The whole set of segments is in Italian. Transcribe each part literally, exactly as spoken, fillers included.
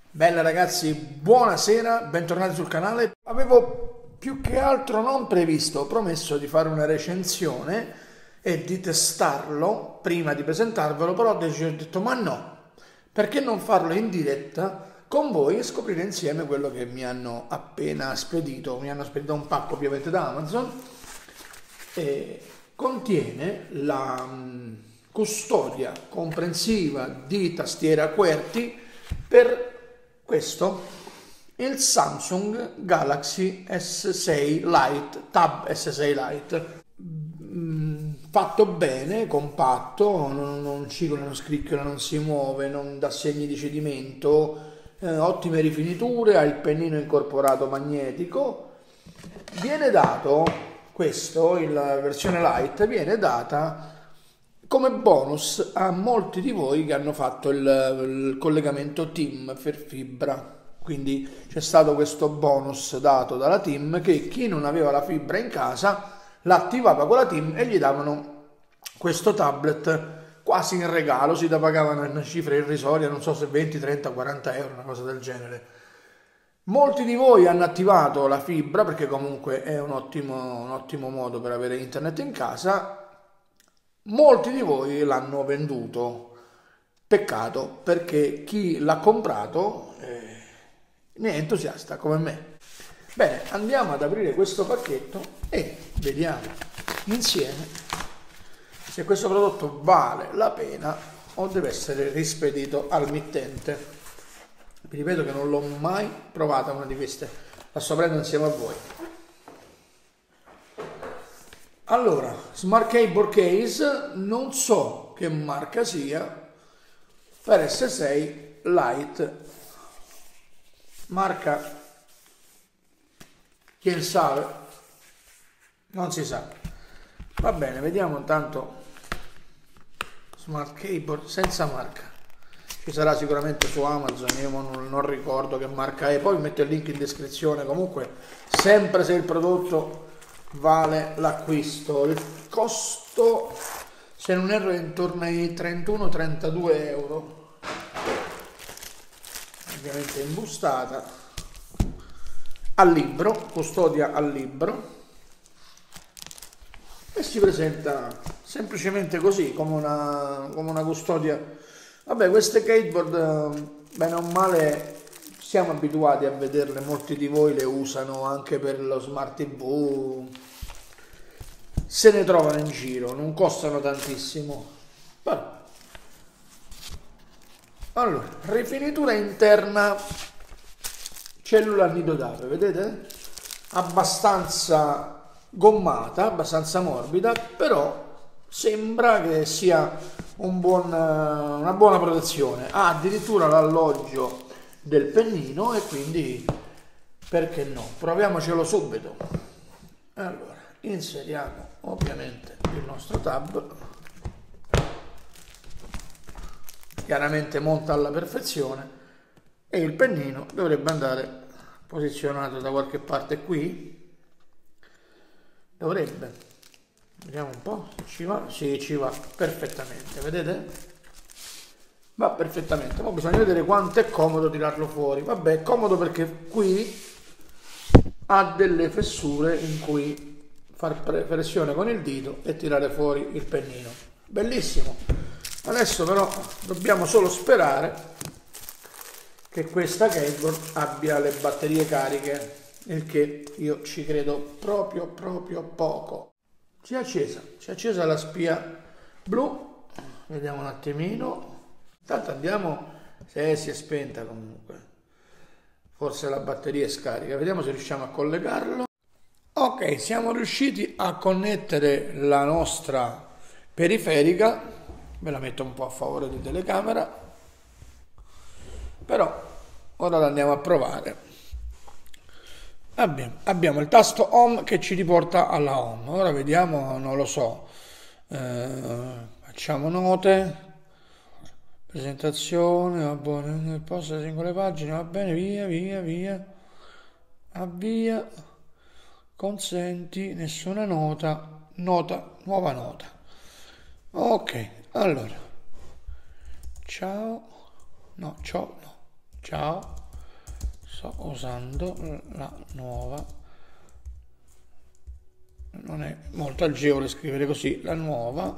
Bella ragazzi, buonasera, bentornati sul canale. Avevo più che altro non previsto, ho promesso di fare una recensione e di testarlo prima di presentarvelo, però ho detto ma no, perché non farlo in diretta con voi e scoprire insieme quello che mi hanno appena spedito. Mi hanno spedito un pacco ovviamente da Amazon e contiene la mh, custodia comprensiva di tastiera QWERTY per questo, il Samsung Galaxy S sei Lite, Tab S sei Lite, mm, fatto bene, compatto, non, non cicola, non scricchiola, non si muove, non dà segni di cedimento, eh, ottime rifiniture, ha il pennino incorporato magnetico. Viene dato, questo, la versione Lite, viene data come bonus a molti di voi che hanno fatto il, il collegamento TIM per fibra, quindi c'è stato questo bonus dato dalla TIM che chi non aveva la fibra in casa l'attivava con la TIM e gli davano questo tablet quasi in regalo, si da pagavano una cifra irrisoria, non so se venti, trenta, quaranta euro, una cosa del genere. Molti di voi hanno attivato la fibra perché comunque è un ottimo, un ottimo modo per avere internet in casa. Molti di voi l'hanno venduto, peccato, perché chi l'ha comprato eh, ne è entusiasta come me. Bene, andiamo ad aprire questo pacchetto e vediamo insieme se questo prodotto vale la pena o deve essere rispedito al mittente. Vi ripeto che non l'ho mai provata una di queste, la sto prendendo insieme a voi. Allora, Smart Cable Case, non so che marca sia, per S sei Lite, marca, chi sa, non si sa. Va bene, vediamo intanto Smart Cable senza marca. Ci sarà sicuramente su Amazon, io non, non ricordo che marca è, poi metto il link in descrizione. Comunque, sempre se il prodotto vale l'acquisto, il costo se non erro è intorno ai trentuno trentadue euro, ovviamente in bustata, al libro, custodia al libro, e si presenta semplicemente così, come una, come una custodia. Vabbè, queste skateboard bene o male siamo abituati a vederle, molti di voi le usano anche per lo smart tivù, se ne trovano in giro, non costano tantissimo. Però. Allora, rifinitura interna, cellula a nido d'ape, vedete? Abbastanza gommata, abbastanza morbida, però sembra che sia un buon, una buona protezione. Ha addirittura l'alloggio del pennino e quindi perché no, proviamocelo subito. Allora, inseriamo ovviamente il nostro tab, chiaramente monta alla perfezione, e il pennino dovrebbe andare posizionato da qualche parte qui, dovrebbe, vediamo un po' se ci va, sì, ci va perfettamente, vedete? Va perfettamente. Poi bisogna vedere quanto è comodo tirarlo fuori. Vabbè, è comodo perché qui ha delle fessure in cui far pressione con il dito e tirare fuori il pennino. Bellissimo. Adesso però dobbiamo solo sperare che questa cable abbia le batterie cariche, il che io ci credo proprio proprio poco. Si è accesa, si è accesa la spia blu. Vediamo un attimino. Intanto andiamo se si è spenta comunque, forse la batteria è scarica, vediamo se riusciamo a collegarlo. Ok, siamo riusciti a connettere la nostra periferica, ve la metto un po' a favore di telecamera, però ora la andiamo a provare. Abbiamo, abbiamo il tasto home che ci riporta alla home, ora vediamo, non lo so, eh, facciamo note. Presentazione, va bene, posto le singole pagine, va bene, via, via, via, avvia, consenti, nessuna nota, nota, nuova nota. Ok, allora, ciao, no, ciao, no, ciao. sto usando la nuova, non è molto agevole scrivere così, la nuova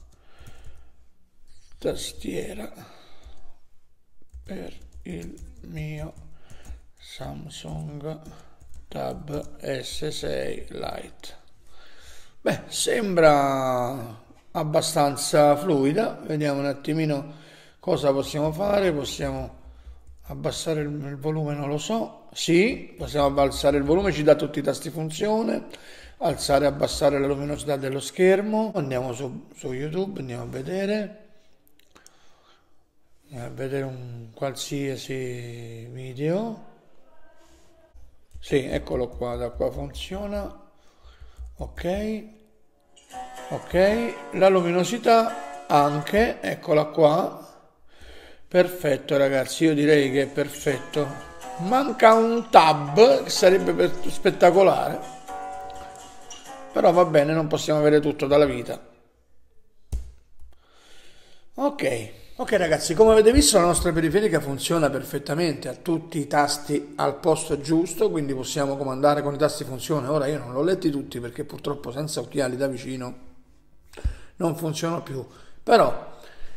tastiera per il mio Samsung Tab S sei Lite. Beh, sembra abbastanza fluida. Vediamo un attimino cosa possiamo fare. Possiamo abbassare il, il volume, non lo so. Sì, possiamo abbassare il volume, ci dà tutti i tasti funzione. Alzare e abbassare la luminosità dello schermo. Andiamo su, su YouTube, andiamo a vedere. Andiamo a vedere un qualsiasi video. Sì, eccolo qua, da qua funziona. Ok, ok, la luminosità anche, eccola qua. Perfetto ragazzi, io direi che è perfetto. Manca un tab che sarebbe spettacolare, però va bene, non possiamo avere tutto dalla vita. Ok. Ok ragazzi, come avete visto la nostra periferica funziona perfettamente, ha tutti i tasti al posto giusto, quindi possiamo comandare con i tasti funzione. Ora io non l'ho letti tutti perché purtroppo senza occhiali da vicino non funzionano più, però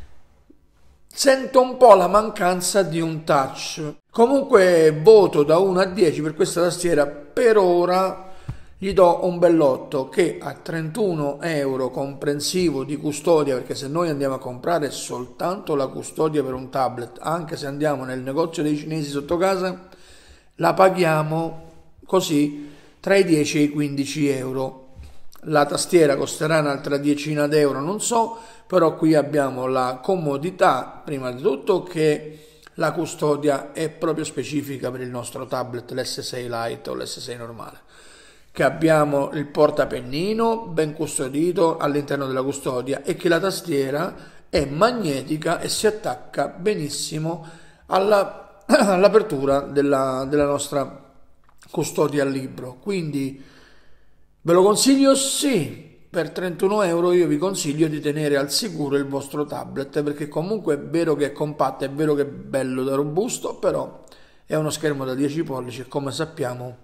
sento un po' la mancanza di un touch. Comunque voto da uno a dieci per questa tastiera, per ora gli do un bell'otto, che a trentuno euro comprensivo di custodia, perché se noi andiamo a comprare soltanto la custodia per un tablet, anche se andiamo nel negozio dei cinesi sotto casa, la paghiamo così tra i dieci e i quindici euro. La tastiera costerà un'altra decina d'euro, non so, però qui abbiamo la comodità, prima di tutto, che la custodia è proprio specifica per il nostro tablet, l'S sei Lite o l'S sei normale, che abbiamo il portapennino ben custodito all'interno della custodia e che la tastiera è magnetica e si attacca benissimo alla, all'apertura della, della nostra custodia al libro. Quindi ve lo consiglio? Sì. Per trentuno euro io vi consiglio di tenere al sicuro il vostro tablet, perché comunque è vero che è compatto, è vero che è bello da robusto, però è uno schermo da dieci pollici e come sappiamo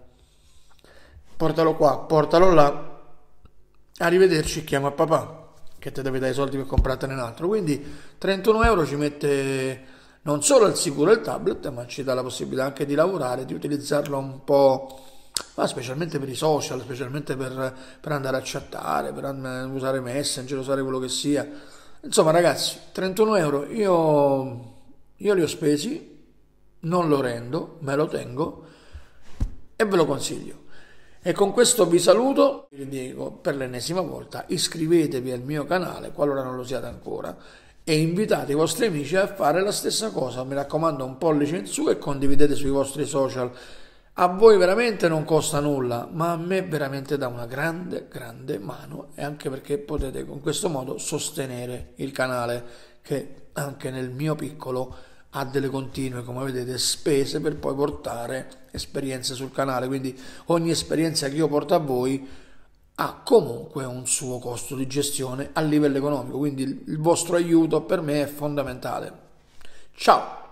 portalo qua, portalo là, arrivederci, chiama papà che ti deve dare i soldi per comprartene un altro. Quindi trentuno euro ci mette non solo al sicuro il tablet, ma ci dà la possibilità anche di lavorare, di utilizzarlo un po', ma specialmente per i social, specialmente per, per andare a chattare, per usare Messenger, usare quello che sia. Insomma ragazzi, trentuno euro io, io li ho spesi, non lo rendo, me lo tengo e ve lo consiglio. E con questo vi saluto, vi dico per l'ennesima volta, iscrivetevi al mio canale qualora non lo siate ancora e invitate i vostri amici a fare la stessa cosa. Mi raccomando, un pollice in su e condividete sui vostri social. A voi veramente non costa nulla, ma a me veramente dà una grande, grande mano, e anche perché potete con questo modo sostenere il canale, che anche nel mio piccolo ha delle continue, come vedete, spese per poi portare esperienze sul canale. Quindi ogni esperienza che io porto a voi ha comunque un suo costo di gestione a livello economico, quindi il vostro aiuto per me è fondamentale. Ciao!